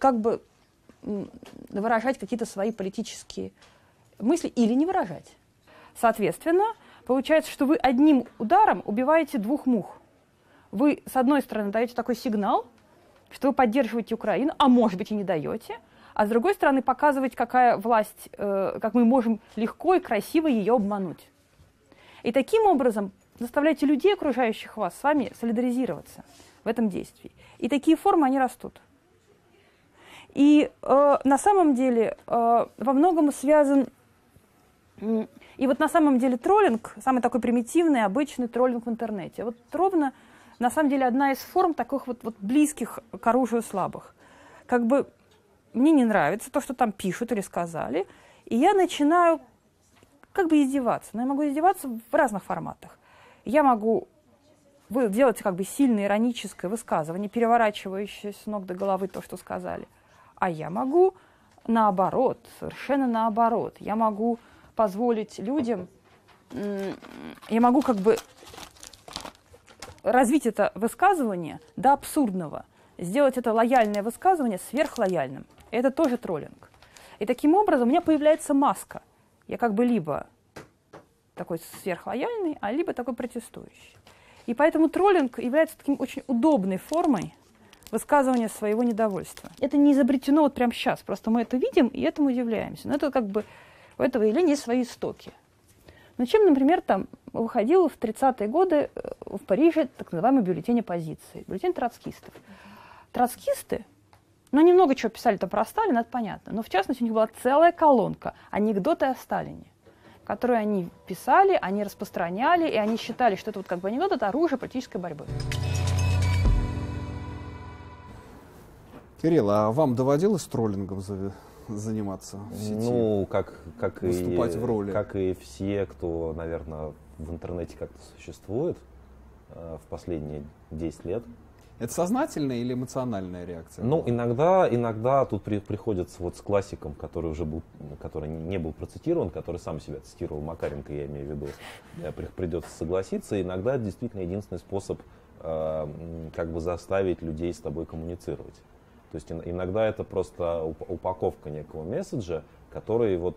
выражать какие-то свои политические мысли или не выражать. Соответственно, получается, что вы одним ударом убиваете 2 мух. Вы, с одной стороны, даете такой сигнал, что вы поддерживаете Украину, а может быть и не даете, а с другой стороны, показывать, какая власть, как мы можем легко и красиво ее обмануть. И таким образом заставляете людей, окружающих вас, с вами солидаризироваться в этом действии. И такие формы, они растут. И на самом деле во многом связан... И вот на самом деле троллинг, самый такой примитивный, обычный троллинг в интернете, вот ровно на самом деле одна из форм таких вот близких к оружию слабых. Как бы мне не нравится то, что там пишут или сказали, и я начинаю как бы издеваться. Но я могу издеваться в разных форматах. Я могу делать как бы сильное ироническое высказывание, переворачивающее с ног до головы то, что сказали. А я могу наоборот, совершенно наоборот. Я могу позволить людям, я могу как бы развить это высказывание до абсурдного, сделать это лояльное высказывание сверхлояльным. И это тоже троллинг. И таким образом у меня появляется маска. Я как бы либо такой сверхлояльный, а либо такой протестующий. И поэтому троллинг является таким очень удобной формой высказывания своего недовольства. Это не изобретено вот прямо сейчас, просто мы это видим и этому удивляемся. Но это как бы у этого явления есть свои истоки. Ну, чем, например, там выходил в 30-е годы в Париже так называемый бюллетень оппозиции, бюллетень троцкистов. Троцкисты, немного чего писали там про Сталина, это понятно, но в частности у них была целая колонка анекдоты о Сталине, которые они писали, они распространяли, и они считали, что это вот как бы анекдот, это оружие политической борьбы. Кирилл, а вам доводилось троллингом заниматься в сети? Ну, как выступать в роли? Как и все, кто, наверное, в интернете как-то существует в последние 10 лет. Это сознательная или эмоциональная реакция? Ну, иногда тут приходится вот с классиком, который уже был, который не был процитирован, который сам себя цитировал, Макаренко, я имею в виду, придется согласиться. Иногда это действительно единственный способ как бы заставить людей с тобой коммуницировать. То есть иногда это просто упаковка некого месседжа, который вот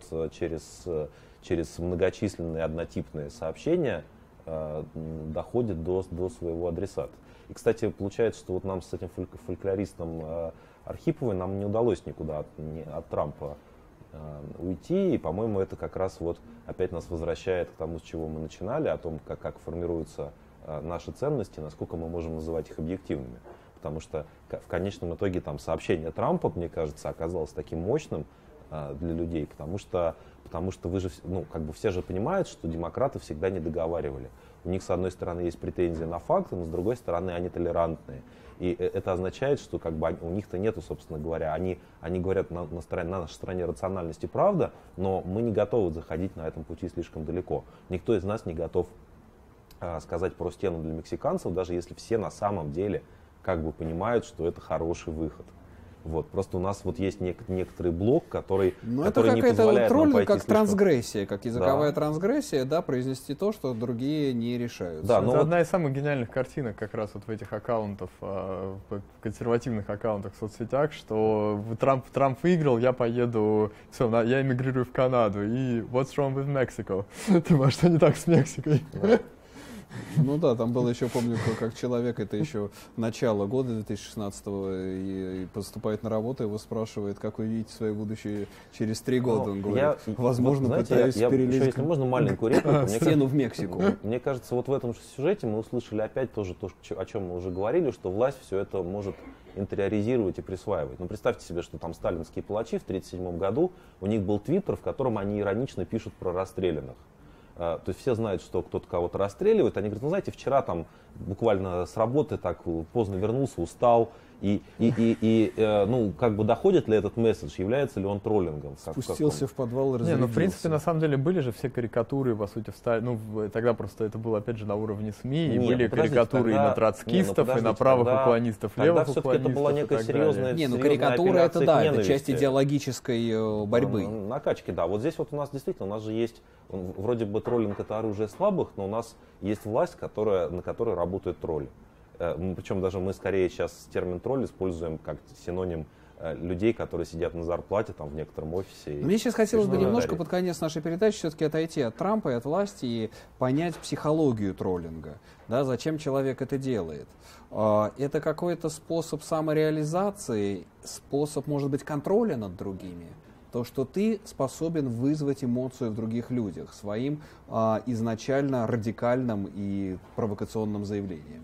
через многочисленные однотипные сообщения доходит до своего адресата. И, кстати, получается, что вот нам с этим фольклористом Архиповой нам не удалось никуда от Трампа уйти, и, по-моему, это как раз вот опять нас возвращает к тому, с чего мы начинали, о том, как формируются наши ценности, насколько мы можем называть их объективными. Потому что в конечном итоге там сообщение Трампа, мне кажется, оказалось таким мощным для людей, потому что вы же, ну, как бы все же понимают, что демократы всегда не договаривали. У них, с одной стороны, есть претензии на факты, но с другой стороны, они толерантные. И это означает, что как бы у них-то нету, собственно говоря, они говорят на нашей стороне рациональности правда, но мы не готовы заходить на этом пути слишком далеко. Никто из нас не готов сказать про стену для мексиканцев, даже если все на самом деле как бы понимают, что это хороший выход. Вот. Просто у нас вот есть некоторый блок, который не позволяет нам пойти как слишком... трансгрессия, как языковая трансгрессия, да, произнести то, что другие не решают. Да, это одна из самых гениальных картинок как раз вот в этих аккаунтах, консервативных аккаунтах в соцсетях, что Трамп выиграл, я поеду, все, я эмигрирую в Канаду, и what's wrong with Mexico? Ты, что не так с Мексикой? Ну да, там было еще, помню, как человек, это еще начало года 2016-го, и поступает на работу, его спрашивает, как вы видите свое будущее через 3 года. Он говорит, возможно, пытаюсь перелезть если можно, маленькую реплику. Стену в Мексику. Мне кажется, вот в этом же сюжете мы услышали опять тоже то, о чем мы уже говорили, что власть все это может интериоризировать и присваивать. Ну, представьте себе, что там сталинские палачи в 1937 году, у них был твиттер, в котором они иронично пишут про расстрелянных. То есть все знают, что кто-то кого-то расстреливает. Они говорят, ну знаете, вчера там буквально с работы так поздно вернулся, устал. Ну, как бы доходит ли этот месседж, является ли он троллингом? Спустился в подвал и разрядился. Ну, в принципе, на самом деле были же все карикатуры, по сути, тогда просто это было, опять же, на уровне СМИ, и были карикатуры и на троцкистов, и на правых уклонистов, левых уклонистов. Все-таки это была некая серьезная карикатура это да, это часть идеологической борьбы. Накачки, да. Вот здесь вот у нас действительно, у нас же есть, вроде бы троллинг это оружие слабых, но у нас есть власть, на которой работают тролли. Причем даже мы скорее сейчас термин тролль используем как синоним людей, которые сидят на зарплате там в некотором офисе. Мне сейчас хотелось бы немножко под конец нашей передачи все-таки отойти от Трампа и от власти и понять психологию троллинга. Да, зачем человек это делает? Это какой-то способ самореализации, способ, может быть, контроля над другими. То, что ты способен вызвать эмоцию в других людях своим изначально радикальным и провокационным заявлением.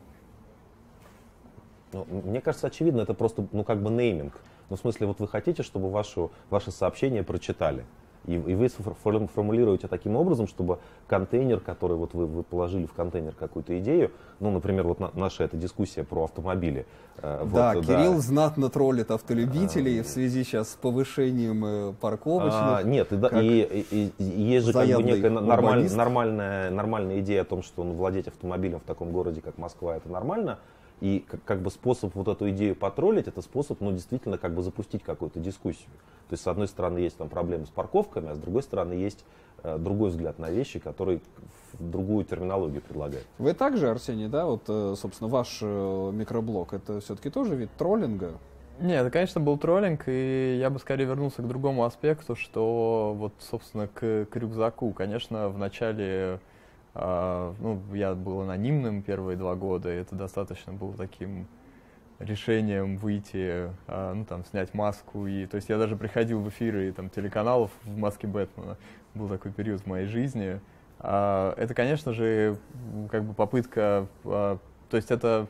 Мне кажется, очевидно, это просто, как бы нейминг. Ну, в смысле, вот вы хотите, чтобы ваше сообщение прочитали. И вы формулируете таким образом, чтобы контейнер, который вот вы положили в контейнер какую-то идею, ну, например, вот наша эта дискуссия про автомобили. Да, Кирилл знатно троллит автолюбителей в связи сейчас с повышением парковочных. Нет, и есть же как бы некая нормальная идея о том, что владеть автомобилем в таком городе, как Москва, это нормально. И как бы способ вот эту идею потроллить, это способ, действительно как бы запустить какую-то дискуссию. То есть, с одной стороны, есть там проблемы с парковками, а с другой стороны, есть другой взгляд на вещи, который другую терминологию предлагает. Вы также, Арсений, да, вот, собственно, ваш микроблог, это все-таки тоже вид троллинга? Нет, это, конечно, был троллинг, и я бы скорее вернулся к другому аспекту, что вот, собственно, к рюкзаку. Конечно, в начале... я был анонимным первые 2 года, и это достаточно было таким решением выйти, снять маску. То есть я даже приходил в эфиры телеканалов в маске Бэтмена. Был такой период в моей жизни. Это, конечно же, как бы попытка... То есть это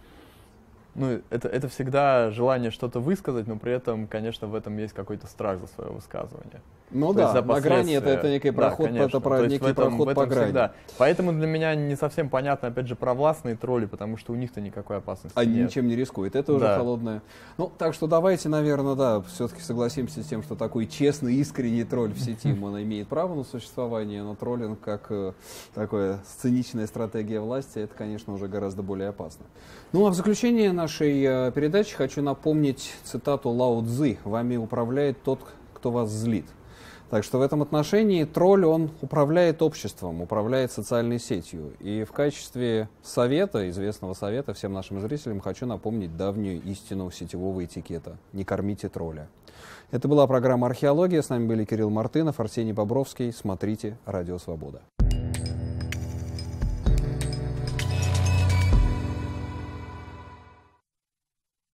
всегда желание что-то высказать, но при этом, конечно, в этом есть какой-то страх за свое высказывание. Ну да, на грани это некий проход, это некий проход по грани. Всегда. Поэтому для меня не совсем понятно, опять же, про властные тролли, потому что у них-то никакой опасности нет. Они ничем не рискуют, это уже холодное. Так что давайте, наверное, все-таки согласимся с тем, что такой честный, искренний тролль в сети, он имеет право на существование, но троллинг как такая сценичная стратегия власти, это, конечно, уже гораздо более опасно. Ну а в заключение нашей передачи хочу напомнить цитату Лао Цзы: «Вами управляет тот, кто вас злит». Так что в этом отношении тролль, он управляет обществом, управляет социальной сетью. И в качестве совета, известного совета всем нашим зрителям, хочу напомнить давнюю истину сетевого этикета. Не кормите тролля. Это была программа «Археология». С нами были Кирилл Мартынов, Арсений Бобровский. Смотрите «Радио Свобода».